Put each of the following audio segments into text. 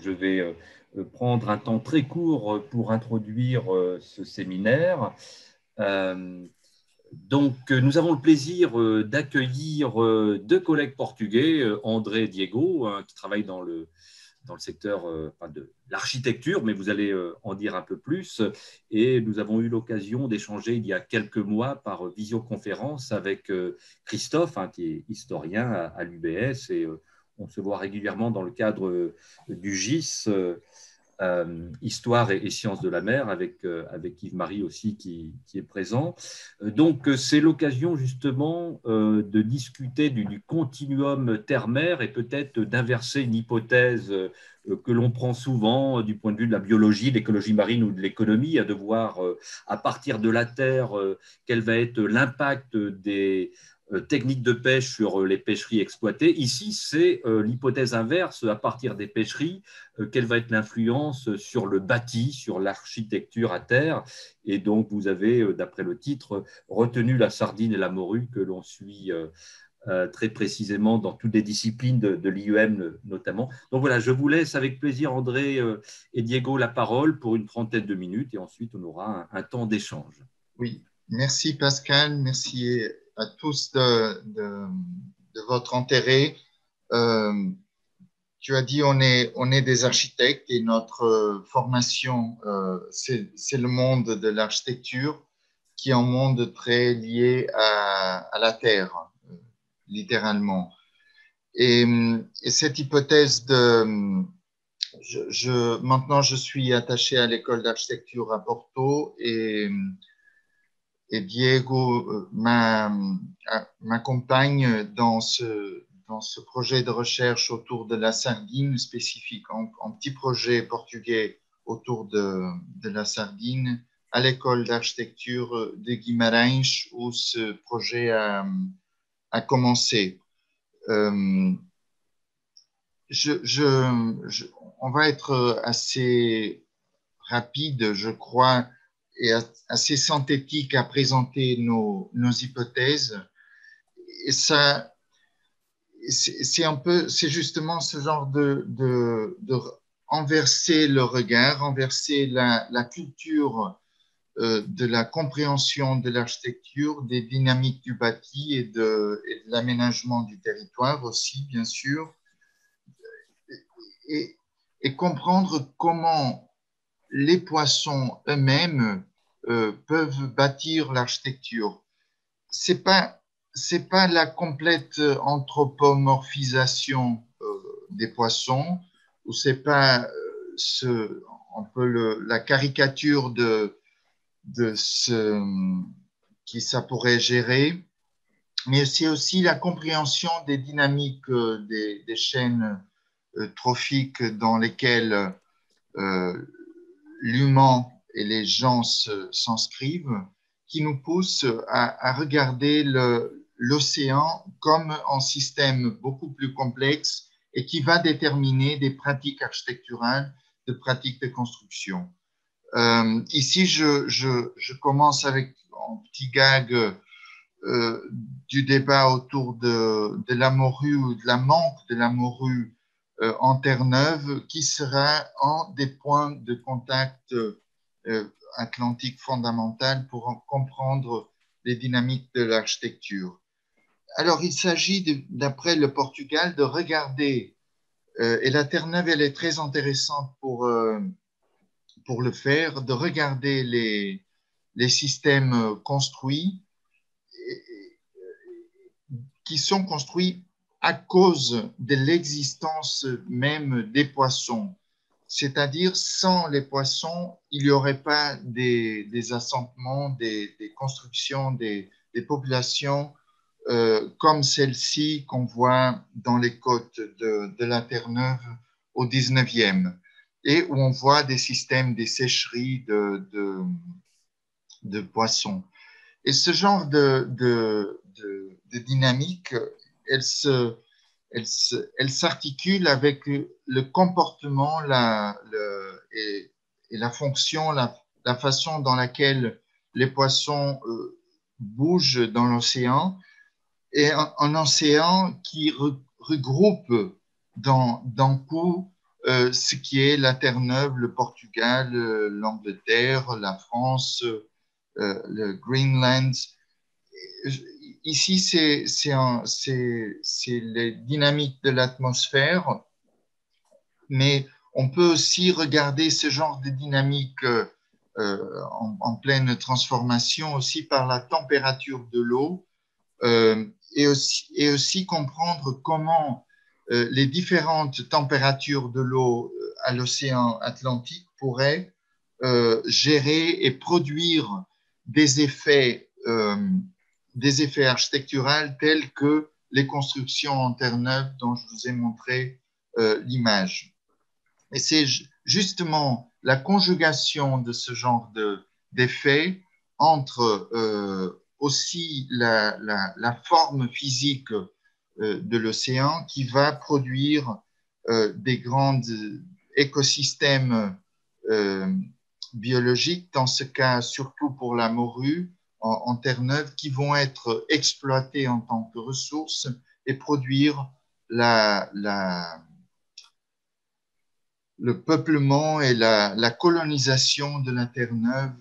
je vais prendre un temps très court pour introduire ce séminaire. Donc, nous avons le plaisir d'accueillir deux collègues portugais, André et Diego, hein, qui travaillent dans le secteur de l'architecture, mais vous allez en dire un peu plus. Et nous avons eu l'occasion d'échanger il y a quelques mois par visioconférence avec Christophe, hein, qui est historien à l'UBS, et on se voit régulièrement dans le cadre du GIS, Histoire et Sciences de la mer, avec Yves-Marie aussi qui est présent. Donc, c'est l'occasion justement de discuter du continuum terre-mer et peut-être d'inverser une hypothèse que l'on prend souvent du point de vue de la biologie, de l'écologie marine ou de l'économie, à de voir à partir de la Terre quel va être l'impact des techniques de pêche sur les pêcheries exploitées. Ici, c'est l'hypothèse inverse, à partir des pêcheries, quelle va être l'influence sur le bâti, sur l'architecture à terre. Et donc, vous avez, d'après le titre, retenu la sardine et la morue que l'on suit très précisément dans toutes les disciplines de l'IEM notamment. Donc voilà, je vous laisse avec plaisir, André et Diego, la parole pour une trentaine de minutes et ensuite on aura un temps d'échange. Oui, merci Pascal, merci à tous de votre intérêt. Tu as dit on est des architectes et notre formation, c'est le monde de l'architecture qui est un monde très lié à la terre, littéralement. Et cette hypothèse maintenant je suis attaché à l'école d'architecture à Porto et Diego m'accompagne dans ce projet de recherche autour de la sardine spécifique, un petit projet portugais autour de la sardine à l'école d'architecture de Guimarães où ce projet a commencé. On va être assez rapide, je crois, et assez synthétique à présenter nos hypothèses. Et ça, c'est justement ce genre de renverser le regard, renverser la culture de la compréhension de l'architecture, des dynamiques du bâti et de l'aménagement du territoire aussi, bien sûr, et comprendre comment les poissons eux-mêmes peuvent bâtir l'architecture. C'est pas la complète anthropomorphisation des poissons, ou c'est pas un peu la caricature de ce qui ça pourrait gérer, mais c'est aussi la compréhension des dynamiques des chaînes trophiques dans lesquelles l'humain et les gens s'inscrivent, qui nous pousse à regarder l'océan comme un système beaucoup plus complexe et qui va déterminer des pratiques architecturales, des pratiques de construction. Ici, je commence avec un petit gag du débat autour de la morue ou de la manque de la morue en Terre-Neuve, qui sera un des points de contact atlantique fondamental pour comprendre les dynamiques de l'architecture. Alors, il s'agit, d'après le Portugal, de regarder, et la Terre-Neuve, elle est très intéressante pour le faire, de regarder les systèmes construits qui sont construits à cause de l'existence même des poissons. C'est-à-dire, sans les poissons, il n'y aurait pas des assentements, des constructions, des populations comme celle-ci qu'on voit dans les côtes de la Terre-Neuve au 19e, et où on voit des systèmes, des sécheries de poissons. Et ce genre de dynamique, elle s'articule avec le comportement et la fonction, la façon dans laquelle les poissons bougent dans l'océan, et un océan qui regroupe d'un coup ce qui est la Terre-Neuve, le Portugal, l'Angleterre, la France, le Greenland. Ici, c'est les dynamiques de l'atmosphère, mais on peut aussi regarder ce genre de dynamique en pleine transformation aussi par la température de l'eau et aussi comprendre comment les différentes températures de l'eau à l'océan Atlantique pourraient gérer et produire des effets architecturaux tels que les constructions en terre neuve dont je vous ai montré l'image. Et c'est justement la conjugation de ce genre d'effets entre aussi la forme physique de l'océan qui va produire des grands écosystèmes biologiques, dans ce cas surtout pour la morue en terre neuve, qui vont être exploités en tant que ressources et produire le peuplement et la colonisation de la terre neuve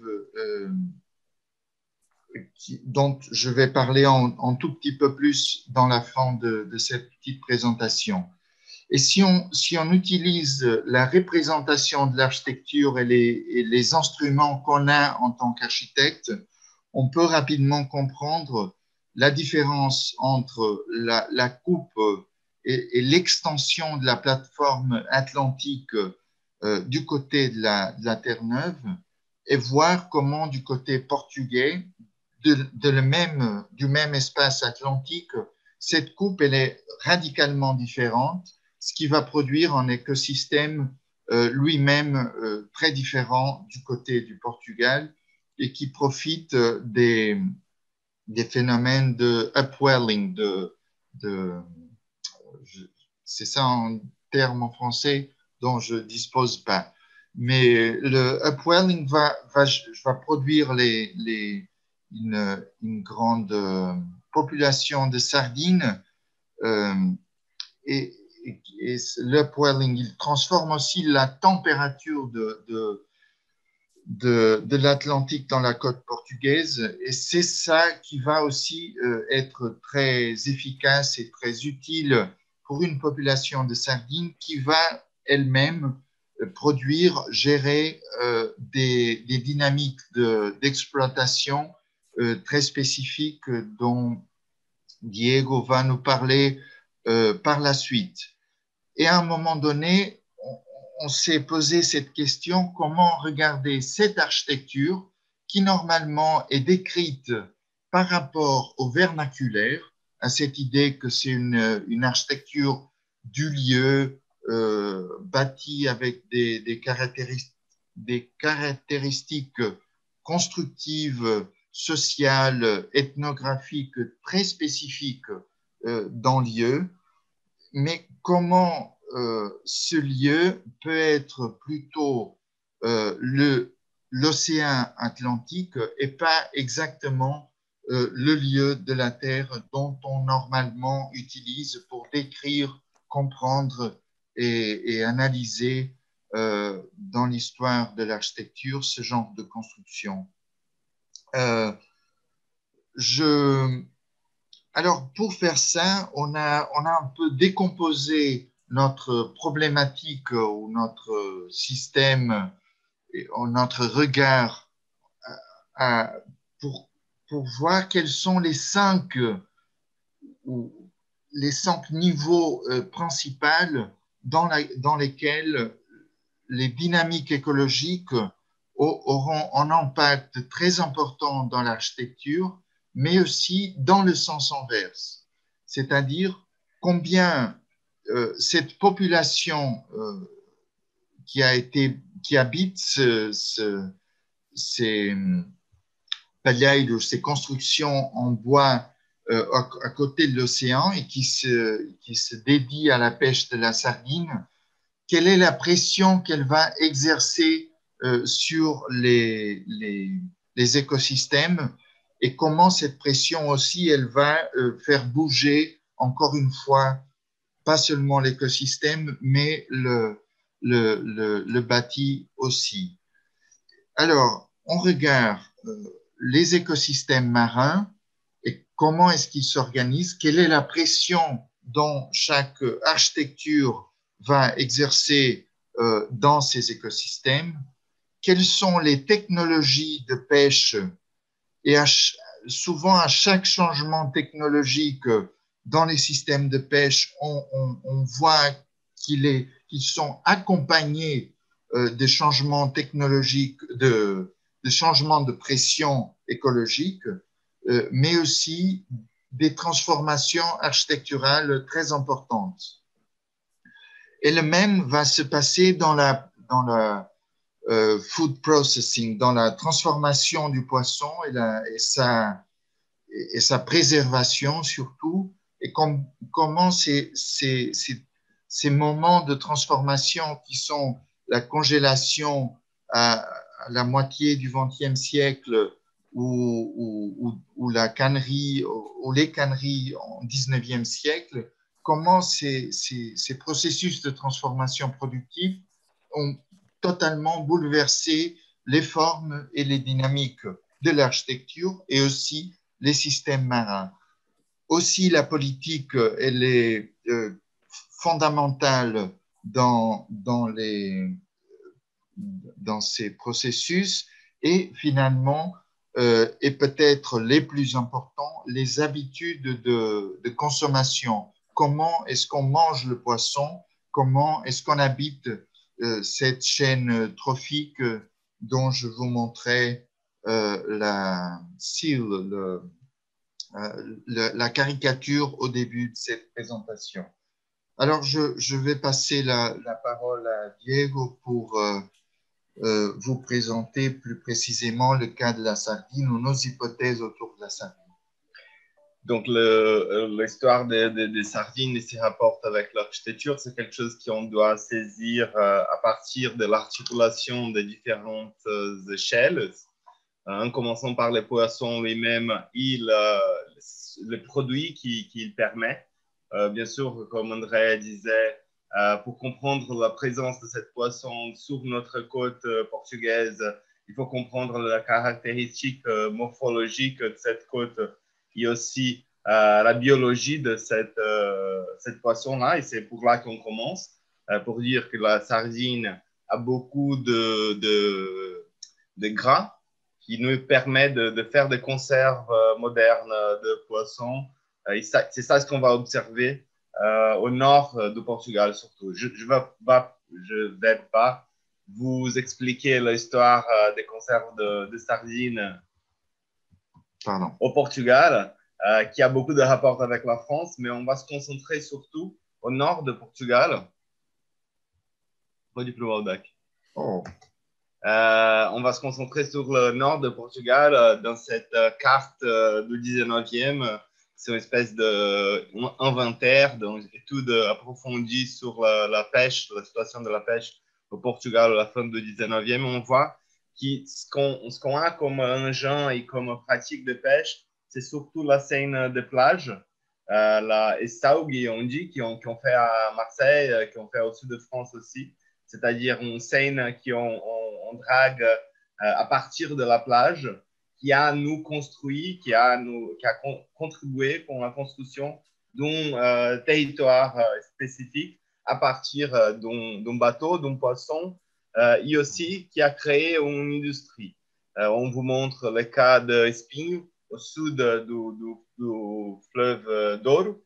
dont je vais parler en tout petit peu plus dans la fin de cette petite présentation. Et si on utilise la représentation de l'architecture et les instruments qu'on a en tant qu'architecte, on peut rapidement comprendre la différence entre la coupe et l'extension de la plateforme atlantique du côté de la Terre-Neuve et voir comment du côté portugais, du même espace atlantique, cette coupe elle est radicalement différente, ce qui va produire un écosystème lui-même très différent du côté du Portugal et qui profite des phénomènes de upwelling, c'est ça un terme en français dont je ne dispose pas. Mais le upwelling va produire une grande population de sardines et l'upwelling, il transforme aussi la température de l'Atlantique dans la côte portugaise et c'est ça qui va aussi être très efficace et très utile pour une population de sardines qui va elle-même produire, gérer des dynamiques d'exploitation très spécifiques dont Diego va nous parler par la suite. Et à un moment donné, on s'est posé cette question, comment regarder cette architecture qui normalement est décrite par rapport au vernaculaire, à cette idée que c'est une architecture du lieu bâtie avec des caractéristiques constructives, sociales, ethnographiques très spécifiques dans le lieu, mais comment ce lieu peut être plutôt l'océan Atlantique et pas exactement le lieu de la Terre dont on normalement utilise pour décrire, comprendre et analyser dans l'histoire de l'architecture ce genre de construction. Alors, pour faire ça, on a un peu décomposé notre problématique ou notre système, notre regard pour voir quels sont les cinq niveaux principaux dans lesquels les dynamiques écologiques auront un impact très important dans l'architecture, mais aussi dans le sens inverse. C'est-à-dire combien cette population qui habite ces paliers, ces constructions en bois à côté de l'océan et qui se dédie à la pêche de la sardine, quelle est la pression qu'elle va exercer sur les écosystèmes et comment cette pression aussi, elle va faire bouger, encore une fois, pas seulement l'écosystème, mais le bâti aussi. Alors, on regarde les écosystèmes marins et comment est-ce qu'ils s'organisent, quelle est la pression dont chaque architecture va exercer dans ces écosystèmes, quelles sont les technologies de pêche et souvent à chaque changement technologique dans les systèmes de pêche, on voit qu'ils sont accompagnés des changements technologiques, de changements de pression écologique, mais aussi des transformations architecturales très importantes. Et le même va se passer dans la food processing, dans la transformation du poisson et sa préservation surtout, et comment ces moments de transformation qui sont la congélation à la moitié du XXe siècle ou la cannerie, ou les canneries au XIXe siècle, comment ces processus de transformation productive ont totalement bouleversé les formes et les dynamiques de l'architecture et aussi les systèmes marins. Aussi, la politique, elle est fondamentale dans ces processus et finalement, et peut-être les plus importants, les habitudes de consommation. Comment est-ce qu'on mange le poisson? Comment est-ce qu'on habite cette chaîne trophique dont je vous montrais la caricature au début de cette présentation. Alors, je vais passer la parole à Diego pour vous présenter plus précisément le cas de la sardine ou nos hypothèses autour de la sardine. Donc, l'histoire des sardines et ses rapports avec l'architecture, c'est quelque chose qu'on doit saisir à partir de l'articulation des différentes échelles. En commençant par les poissons lui-même et le produit qu'il permet. Bien sûr, comme André disait, pour comprendre la présence de cette poisson sur notre côte portugaise, il faut comprendre la caractéristique morphologique de cette côte et aussi la biologie de cette poisson-là. Et c'est pour là qu'on commence, pour dire que la sardine a beaucoup de gras qui nous permet de faire des conserves modernes de poissons. C'est ça ce qu'on va observer au nord du Portugal surtout. Je ne vais pas vous expliquer l'histoire des conserves de sardines au Portugal, qui a beaucoup de rapports avec la France, mais on va se concentrer surtout au nord de Portugal. Pode ir pro Aldac. Oh. On va se concentrer sur le nord de Portugal dans cette carte du 19e. C'est une espèce d'inventaire, d'étude approfondie sur la pêche, la situation de la pêche au Portugal à la fin du 19e. On voit ce qu'on a comme engin et comme pratique de pêche, c'est surtout la scène de plage, la Estaugui, on dit, qui ont fait à Marseille, qui ont fait au sud de France aussi. C'est-à-dire une scène qu'on drague à partir de la plage, qui a nous construit, qui a contribué pour la construction d'un territoire spécifique à partir d'un bateau, d'un poisson, et aussi qui a créé une industrie. On vous montre le cas d'Espinho, au sud du fleuve Douro,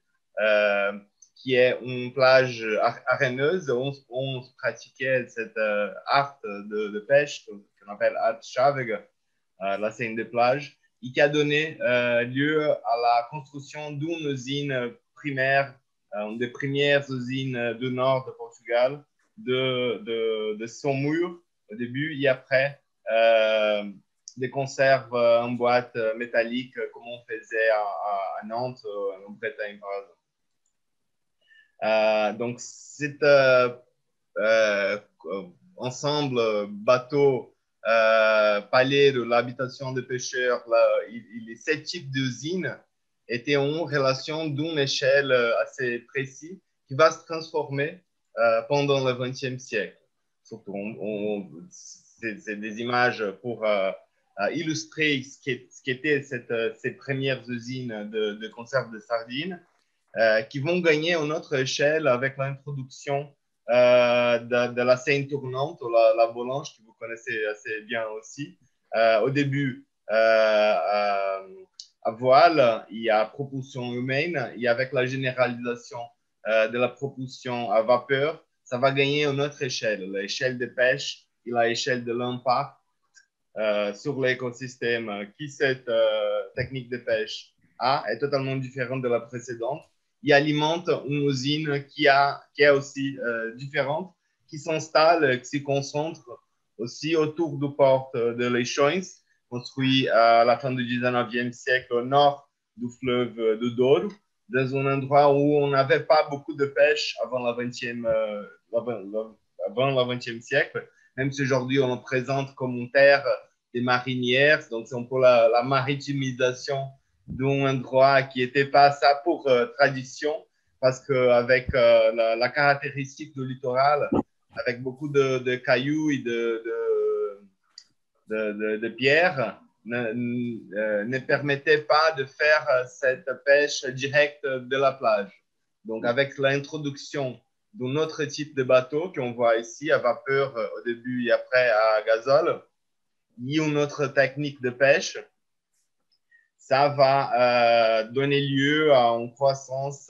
qui est une plage aréneuse où on pratiquait cette art de pêche qu'on appelle art chavega, la scène de plage, et qui a donné lieu à la construction d'une usine primaire, une des premières usines du nord de Portugal, de Saumur au début et après des conserves en boîte métallique comme on faisait à Nantes, en Bretagne par exemple. Donc, cet ensemble bateau palais de l'habitation des pêcheurs, les 7 types d'usines étaient en relation d'une échelle assez précise qui va se transformer pendant le XXe siècle. surtout, c'est des images pour illustrer ce qu'étaient ces premières usines de conserve de sardines, qui vont gagner à notre échelle avec l'introduction de la scène tournante, ou la volange, que vous connaissez assez bien aussi. Au début, à voile, il y a propulsion humaine, et avec la généralisation de la propulsion à vapeur, ça va gagner à notre échelle, l'échelle de pêche et l'échelle de l'impact sur l'écosystème qui cette technique de pêche est totalement différente de la précédente. Il alimente une usine qui est aussi différente, qui s'installe, qui se concentre aussi autour du port de Leixões, construit à la fin du 19e siècle au nord du fleuve de Douro, dans un endroit où on n'avait pas beaucoup de pêche avant le 20e siècle, même si aujourd'hui on le présente comme une terre des marinières, donc c'est un peu la maritimisation d'un endroit qui n'était pas ça pour tradition, parce qu'avec la caractéristique du littoral, avec beaucoup de cailloux et de pierres, ne permettait pas de faire cette pêche directe de la plage. Donc, avec l'introduction d'un autre type de bateau qu'on voit ici, à vapeur au début et après à gazole, et une autre technique de pêche, ça va donner lieu à une croissance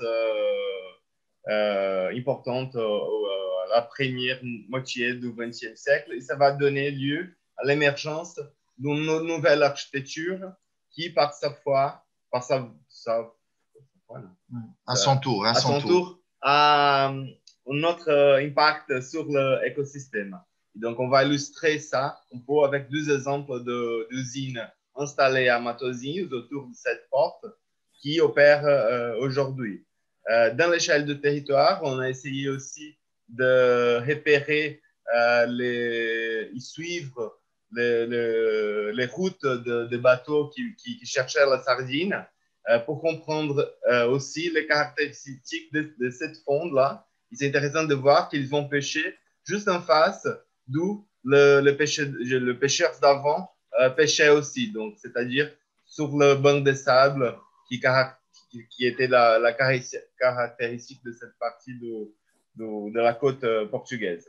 importante à la première moitié du XXe siècle, et ça va donner lieu à l'émergence d'une nouvelle architecture qui, par sa foi, voilà, à son tour, a un autre impact sur l'écosystème. Donc, on va illustrer ça un peu avec deux exemples d'usines installées à Matosinhos autour de cette porte qui opèrent aujourd'hui. Dans l'échelle du territoire, on a essayé aussi de repérer et suivre les routes de bateaux qui cherchaient la sardine pour comprendre aussi les caractéristiques de cette faune-là. C'est intéressant de voir qu'ils vont pêcher juste en face d'où le pêcheur d'avant pêchait aussi, donc c'est-à-dire sur le banc de sable qui était la caractéristique de cette partie de la côte portugaise.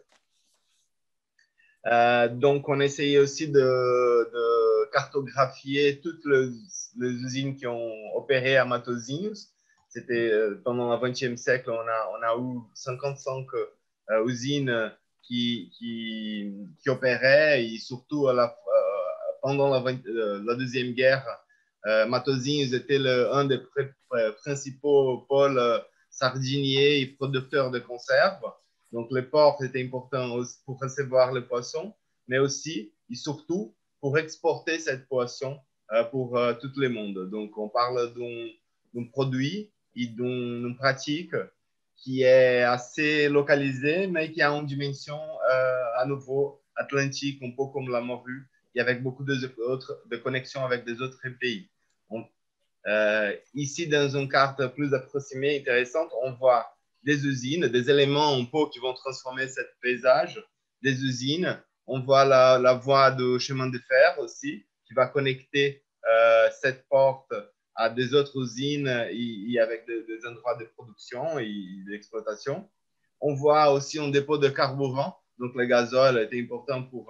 Donc, on essayait aussi de cartographier toutes les usines qui ont opéré à Matosinhos. C'était pendant le XXe siècle, on a eu 55 usines qui opéraient, et surtout pendant la Deuxième Guerre, Matosinhos était un des principaux pôles sardiniers et producteurs de conserves. Donc, le port était important pour recevoir les poissons, mais aussi et surtout pour exporter cette poisson pour tout le monde. Donc, on parle d'un produit et d'une pratique qui est assez localisée, mais qui a une dimension à nouveau atlantique, un peu comme la morue, et avec beaucoup de connexions avec des autres pays. Ici, dans une carte plus approximée, intéressante, on voit des usines, des éléments un peu qui vont transformer ce paysage, des usines. On voit la voie de chemin de fer aussi, qui va connecter cette porte à des autres usines et avec des endroits de production et d'exploitation. On voit aussi un dépôt de carburant, donc le gazole était important pour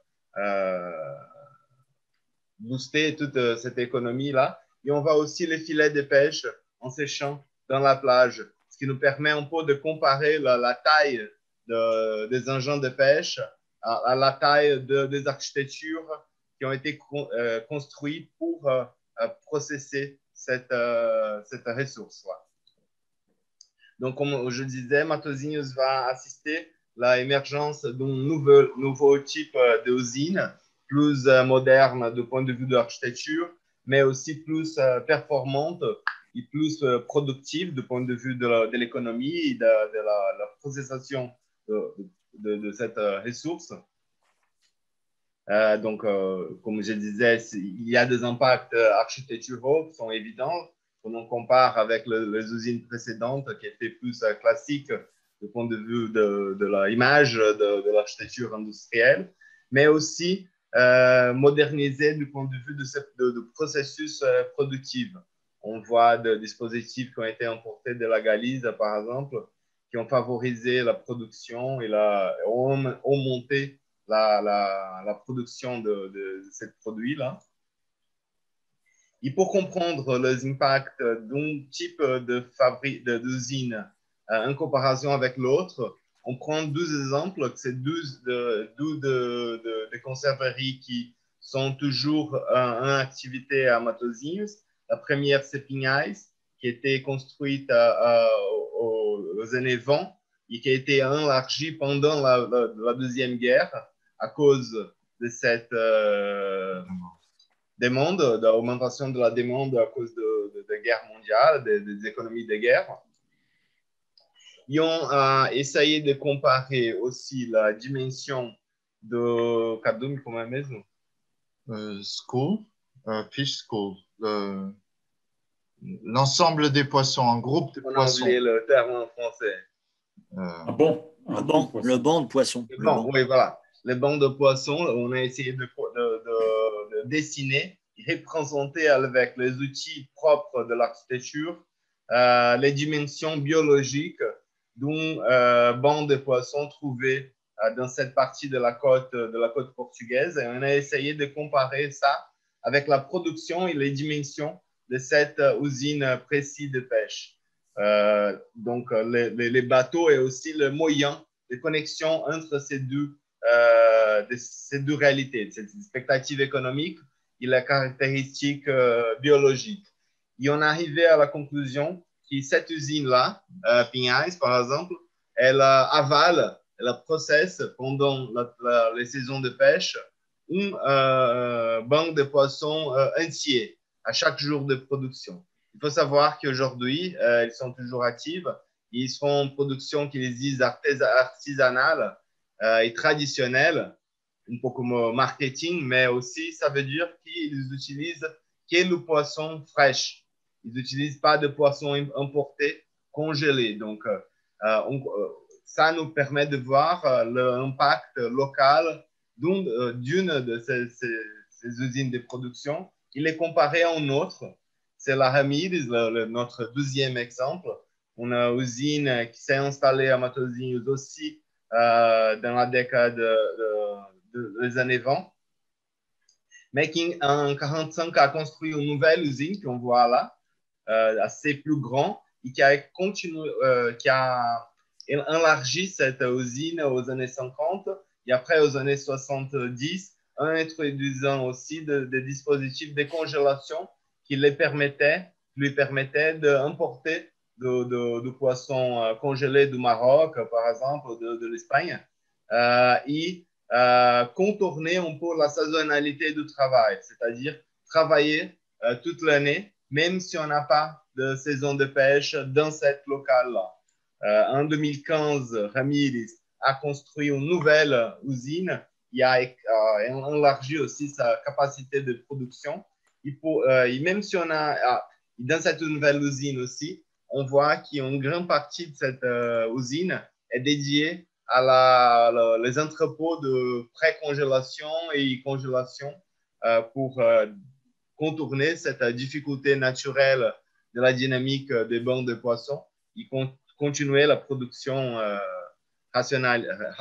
booster toute cette économie-là. Et on voit aussi les filets de pêche en séchant dans la plage, ce qui nous permet un peu de comparer la taille des engins de pêche à la taille des architectures qui ont été construites pour processer cette ressource. Donc, comme je disais, Matosinhos va assister à l'émergence d'un nouveau type d'usine, plus moderne du point de vue de l'architecture, mais aussi plus performante et plus productive du point de vue de l'économie et de la processation de cette ressource. Donc, comme je disais, il y a des impacts architecturaux qui sont évidents. Quand on compare avec les usines précédentes qui étaient plus classiques du point de vue de l'image de l'architecture industrielle, mais aussi moderniser du point de vue de processus productif. On voit des dispositifs qui ont été importés de la Galice, par exemple, qui ont favorisé la production et ont monté la production de ces produits-là. Et pour comprendre les impacts d'un type d'usine en comparaison avec l'autre, on prend 12 exemples. C'est 12 de conserveries qui sont toujours en activité à Matosinhos. La première, c'est Pinhais, qui a été construite aux années 20 et qui a été élargie pendant la Deuxième Guerre à cause de cette demande, de l'augmentation de la demande à cause de guerre mondiale, des économies de guerre. Ils ont essayé de comparer aussi la dimension de Kadum, comment est mesmo? School, fish school, l'ensemble des poissons, un groupe de poissons. On a oublié le terme en français. Le banc de poissons. Oui, voilà. Le banc de poissons, on a essayé de dessiner, représenter avec les outils propres de l'architecture les dimensions biologiques d'un banc de poissons trouvé dans cette partie de la côte portugaise. Et on a essayé de comparer ça avec la production et les dimensions de cette usine précise de pêche. Donc, les bateaux et aussi le moyen de connexion entre ces deux réalités, cette expectative économique et la caractéristique biologique. Et on est arrivé à la conclusion que cette usine-là, Pinhais, par exemple, elle avale, elle processe pendant les saisons de pêche un banc de poissons entier à chaque jour de production. Il faut savoir qu'aujourd'hui, ils sont toujours actifs. Ils font une production qu'ils disent artisanale et traditionnelle, un peu comme marketing, mais aussi ça veut dire qu'ils utilisent que le poisson fraîche. Ils n'utilisent pas de poisson importé, congelé. Donc, ça nous permet de voir l'impact local d'une de ces usines de production. Il est comparé à une autre. C'est la Ramires, notre deuxième exemple. On a une usine qui s'est installée à Matosinhos aussi dans la décade des années 20, mais qui en 1945 a construit une nouvelle usine qu'on voit là, assez plus grand, et qui a élargi cette usine aux années 50 et après aux années 70, en introduisant aussi des dispositifs de congélation qui lui permettaient d'importer de poissons congelés du Maroc, par exemple, de l'Espagne, et contourner un peu la saisonnalité du travail, c'est-à-dire travailler toute l'année, même si on n'a pas de saison de pêche dans cette locale-là. En 2015, Ramires a construit une nouvelle usine. Il a élargi aussi sa capacité de production. Et même si on a, dans cette nouvelle usine aussi, on voit qu'une grande partie de cette usine est dédiée à les entrepôts de pré-congélation et congélation pour contourner cette difficulté naturelle de la dynamique des bancs de poissons et continuer la production rationnelle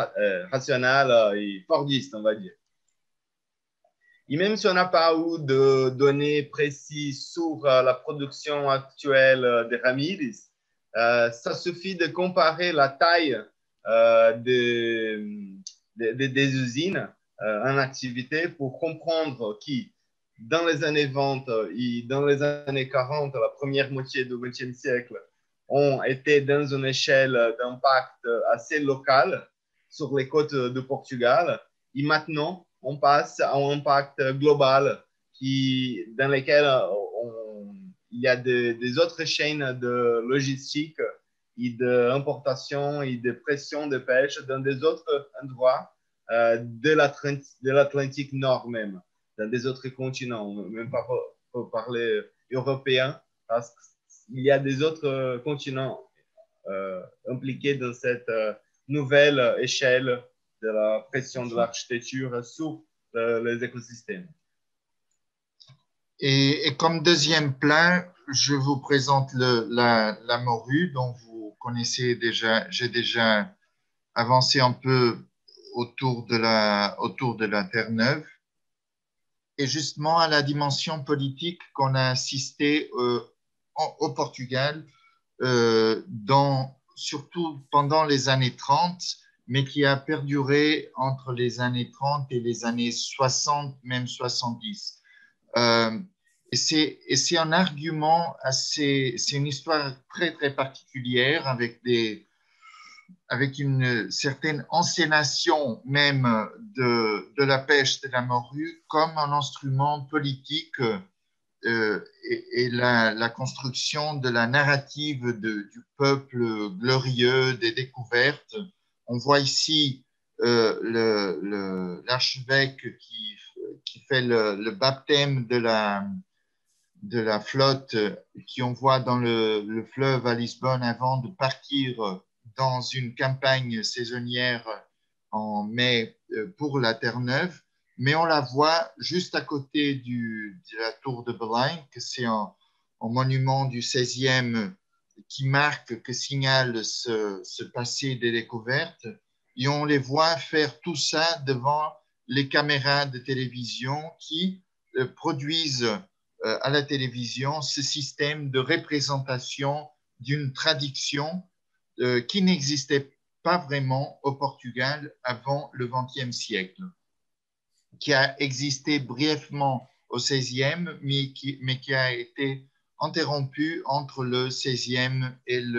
et fordiste, on va dire. Et même si on n'a pas eu de données précises sur la production actuelle des Ramires, ça suffit de comparer la taille des usines en activité pour comprendre que dans les années 20 et dans les années 40, la première moitié du XXe siècle, ont été dans une échelle d'impact assez locale sur les côtes de Portugal. Et maintenant, on passe à un impact global dans lequel il y a des autres chaînes de logistique et d'importation et de pression de pêche dans des autres endroits de l'Atlantique Nord même, dans des autres continents, même pas pour parler européen, parce qu'il y a des autres continents impliqués dans cette nouvelle échelle de la pression de l'architecture sur les écosystèmes. Et comme deuxième plan, je vous présente la morue dont vous connaissez déjà. J'ai déjà avancé un peu autour de la Terre-Neuve. Et justement à la dimension politique qu'on a assisté au Portugal, surtout pendant les années 30, mais qui a perduré entre les années 30 et les années 60, même 70. Et c'est un argument c'est une histoire très, très particulière avec une certaine ensénation même de la pêche de la morue comme un instrument politique et la construction de la narrative du peuple glorieux des découvertes. On voit ici l'archevêque qui fait le baptême de la flotte qui on voit dans le fleuve à Lisbonne avant de partir dans une campagne saisonnière en mai pour la Terre-Neuve. Mais on la voit juste à côté de la tour de Belém, que c'est un monument du XVIe qui marque, qui signale ce passé des découvertes. Et on les voit faire tout ça devant les caméras de télévision qui produisent à la télévision ce système de représentation d'une tradition qui n'existait pas vraiment au Portugal avant le XXe siècle, qui a existé brièvement au XVIe, mais qui a été interrompu entre le XVIe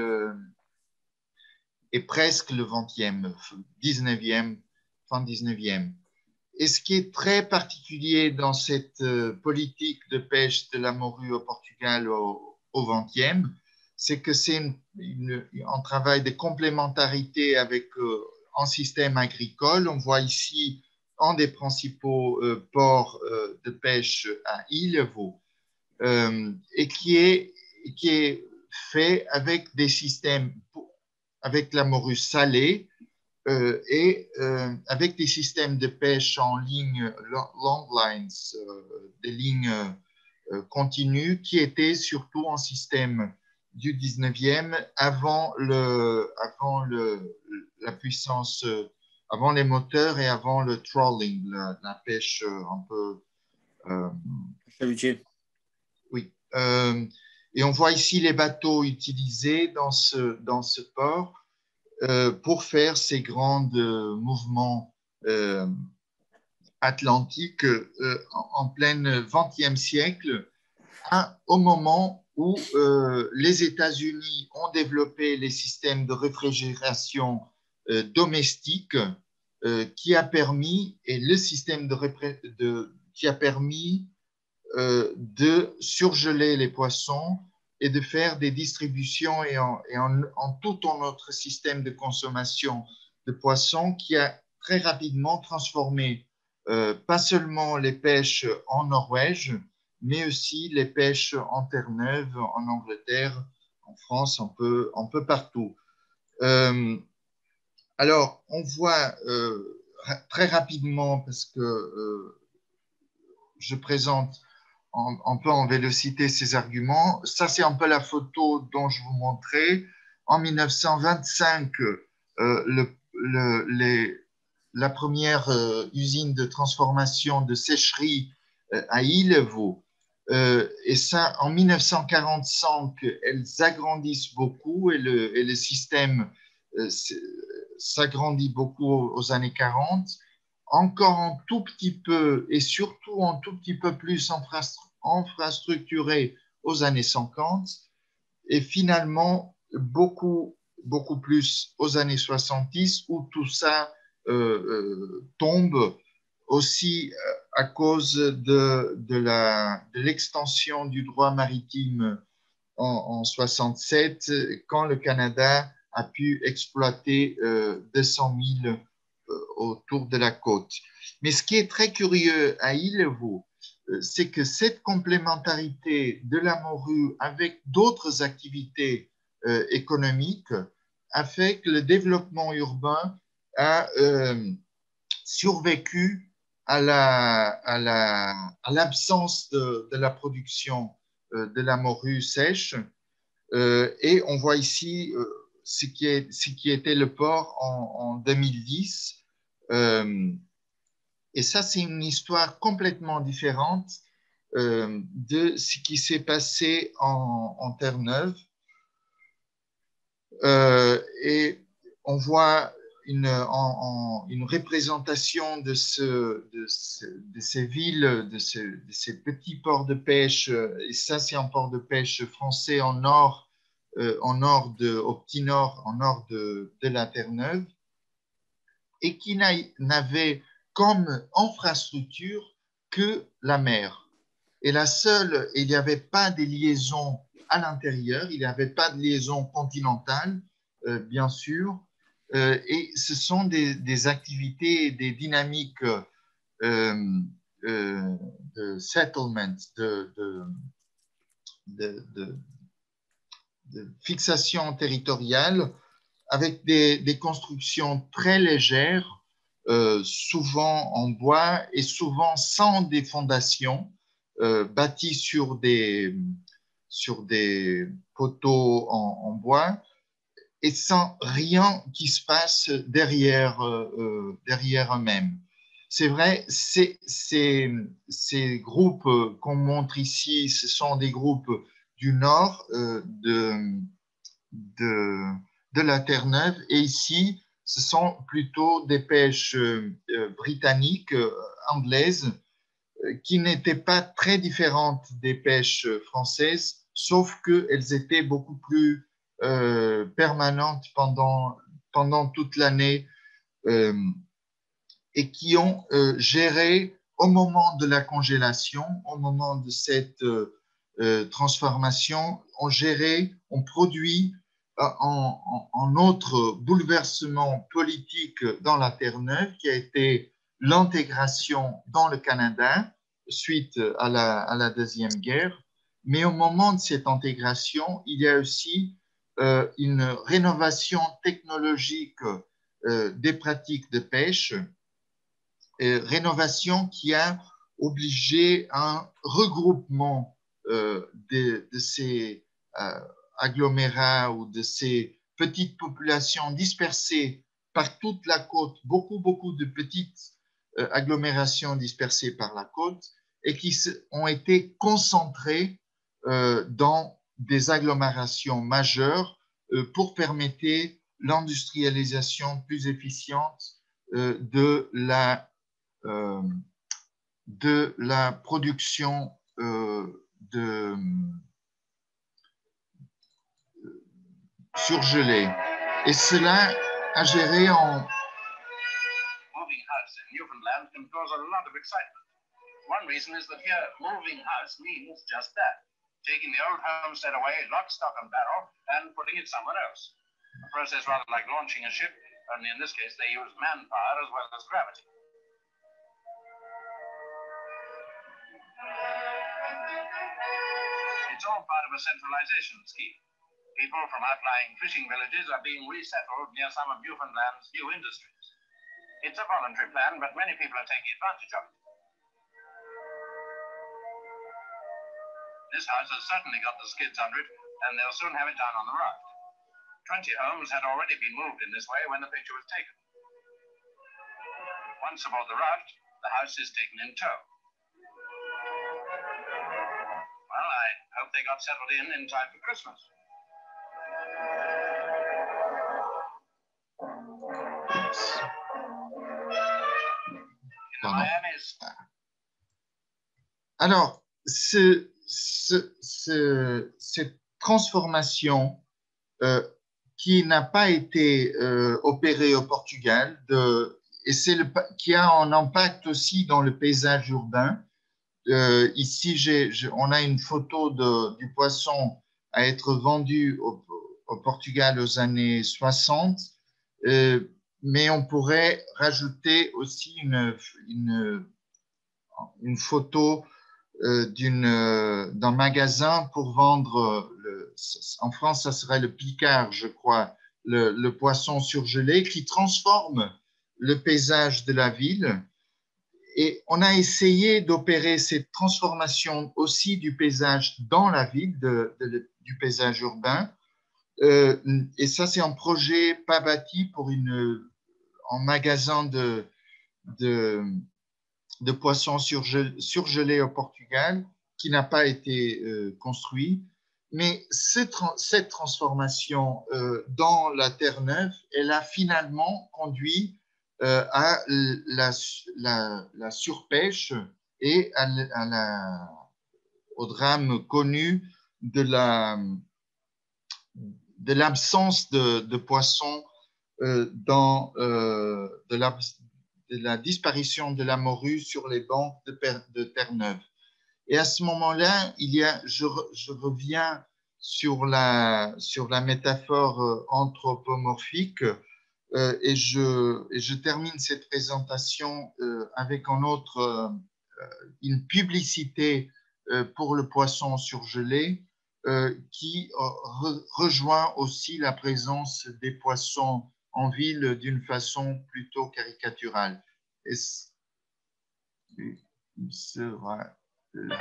et presque le XXe, XIXe, fin XIXe. Et ce qui est très particulier dans cette politique de pêche de la morue au Portugal au XXe, c'est que c'est un travail de complémentarité avec un système agricole. On voit ici un des principaux ports de pêche à Ilhévo et qui est fait avec des systèmes, avec la morue salée, et avec des systèmes de pêche en ligne, long lines, des lignes continues, qui étaient surtout un système du 19e avant la puissance, avant les moteurs et avant le trawling, la pêche un peu... oui. Et on voit ici les bateaux utilisés dans ce port pour faire ces grands mouvements atlantiques en plein XXe siècle, au moment où les États-Unis ont développé les systèmes de réfrigération domestique qui a permis, et le système qui a permis de surgeler les poissons et de faire des distributions et en tout notre système de consommation de poissons qui a très rapidement transformé pas seulement les pêches en Norvège, mais aussi les pêches en Terre-Neuve, en Angleterre, en France, un peu partout. Alors, on voit très rapidement, parce que je présente un peu en vélocité ces arguments. Ça, c'est un peu la photo dont je vous montrais. En 1925, la première usine de transformation de sécherie à Ilhévo. Et ça, en 1945, elles agrandissent beaucoup et le système s'agrandit beaucoup aux années 40. Encore un tout petit peu et surtout un tout petit peu plus infrastructuré aux années 50 et finalement beaucoup plus aux années 70 où tout ça tombe aussi à cause de l'extension du droit maritime en 67 quand le Canada a pu exploiter 200 000 autour de la côte. Mais ce qui est très curieux à Ilhévo, c'est que cette complémentarité de la morue avec d'autres activités économiques a fait que le développement urbain a survécu à l'absence de la production de la morue sèche. Et on voit ici ce qui était le port en 2010. Et ça, c'est une histoire complètement différente de ce qui s'est passé en Terre-Neuve. Et on voit une représentation de ces villes, de ces petits ports de pêche. Et ça, c'est un port de pêche français au petit nord, en nord de la Terre-Neuve, et qui n'avait comme infrastructure que la mer. Et il n'y avait pas de liaison à l'intérieur, il n'y avait pas de liaison continentale, bien sûr, et ce sont des activités, des dynamiques de settlement, de fixation territoriale, avec des constructions très légères, souvent en bois et souvent sans des fondations, bâties sur des poteaux en bois et sans rien qui se passe derrière eux-mêmes. C'est vrai, ces groupes qu'on montre ici, ce sont des groupes du nord de la Terre-Neuve, et ici, ce sont plutôt des pêches britanniques, anglaises, qui n'étaient pas très différentes des pêches françaises, sauf qu'elles étaient beaucoup plus permanentes pendant toute l'année, et qui ont géré au moment de la congélation, au moment de cette transformation, ont produit un autre bouleversement politique dans la Terre-Neuve, qui a été l'intégration dans le Canada suite à la Deuxième Guerre. Mais au moment de cette intégration, il y a aussi une rénovation technologique des pratiques de pêche, rénovation qui a obligé un regroupement de ces agglomérats ou de ces petites populations dispersées par toute la côte, beaucoup de petites agglomérations dispersées par la côte, et qui ont été concentrées dans des agglomérations majeures pour permettre l'industrialisation plus efficiente de la production surgelée. Et cela a géré en... Moving house in Newfoundland can cause a lot of excitement. One reason is that here, moving house means just that, taking the old homestead away, lock, stock and barrel, and putting it somewhere else. A process rather like launching a ship, only in this case they use manpower as well as gravity. It's all part of a centralization scheme. People from outlying fishing villages are being resettled near some of Newfoundland's new industries. It's a voluntary plan, but many people are taking advantage of it. This house has certainly got the skids under it, and they'll soon have it down on the raft. 20 homes had already been moved in this way when the picture was taken. Once aboard the raft, the house is taken in tow. Well, I hope they got settled in time for Christmas. Alors, cette transformation qui n'a pas été opérée au Portugal, et qui a un impact aussi dans le paysage urbain. Ici, on a une photo du poisson à être vendu au Portugal aux années 60, mais on pourrait rajouter aussi une photo d'un magasin pour vendre, en France, ça serait le Picard, je crois, le poisson surgelé qui transforme le paysage de la ville. Et on a essayé d'opérer cette transformation aussi du paysage dans la ville, du paysage urbain. Et ça, c'est un projet pas bâti pour un magasin de poissons surgelés au Portugal qui n'a pas été construit. Mais cette transformation dans la Terre-Neuve, elle a finalement conduit à la surpêche et au drame connu de l'absence de poissons, de la disparition de la morue sur les bancs de Terre-Neuve. Et à ce moment-là, je reviens sur la métaphore anthropomorphique et je termine cette présentation avec une publicité pour le poisson surgelé qui rejoint aussi la présence des poissons en ville d'une façon plutôt caricaturale. Et il sera là.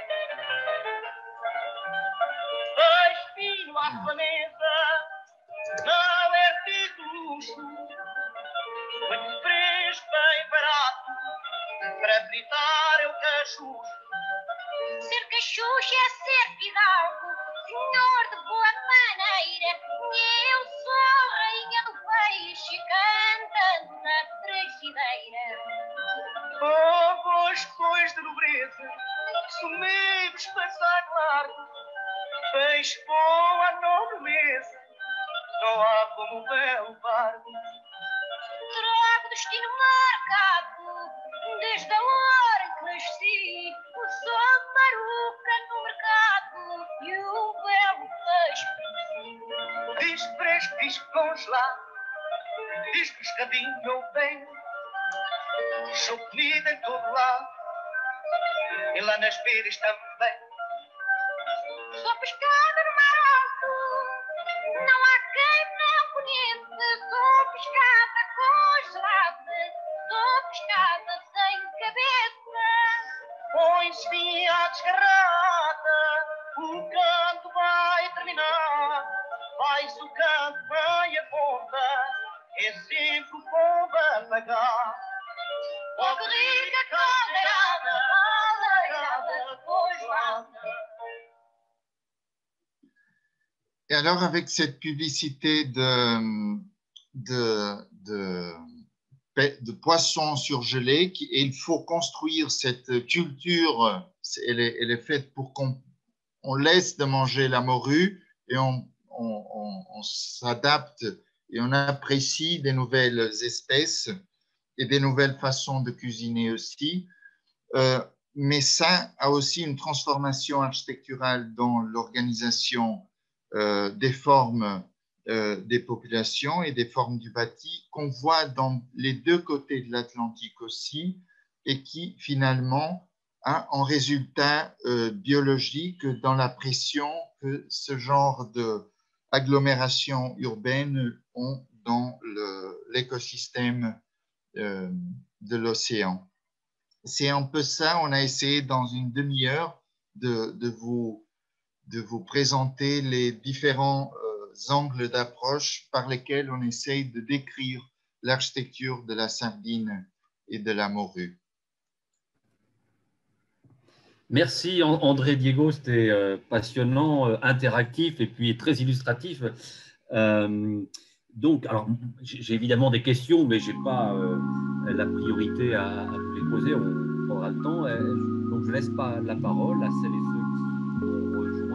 Muito fresco, bem barato, para fritar eu cachucho. Ser cachucho é ser fidalgo, senhor de boa maneira. Eu sou rainha do peixe, cantando na frigideira. Oh, pois cois de nobreza, sumidos passar largo, peixe boa nobre mesa, não há como belo barco. Trago destino marcado, desde a hora em que nasci, sou maruca no mercado e o belo peixe. Diz fresco, diz congelado, diz pescadinho ou bem, sou comida em todo lado e lá nas beiras também. Sou pescada no mar alto, não há quem não conheça, sou pescada congelada, sou pescada sem cabeça. Põe-se fim à desgarrada, o canto vai terminar, vai-se o canto, vai a ponta, é sempre o pombo a pagar. Logo rica, caldeirada, congelada. Et alors, avec cette publicité de poissons surgelés, il faut construire cette culture, elle est faite pour qu'on laisse de manger la morue et on s'adapte et on apprécie des nouvelles espèces et des nouvelles façons de cuisiner aussi. Mais ça a aussi une transformation architecturale dans l'organisation des formes des populations et des formes du bâti qu'on voit dans les deux côtés de l'Atlantique aussi et qui finalement a un résultat biologique dans la pression que ce genre d'agglomération urbaine ont dans l'écosystème de l'océan. C'est un peu ça, on a essayé dans une demi-heure de vous présenter les différents angles d'approche par lesquels on essaye de décrire l'architecture de la sardine et de la morue. Merci André Diego, c'était passionnant, interactif et puis très illustratif. Donc, alors, j'ai évidemment des questions, mais je n'ai pas la priorité à vous les poser, on prendra le temps. Donc, je ne laisse pas la parole à celles et ceux qui ont rejoint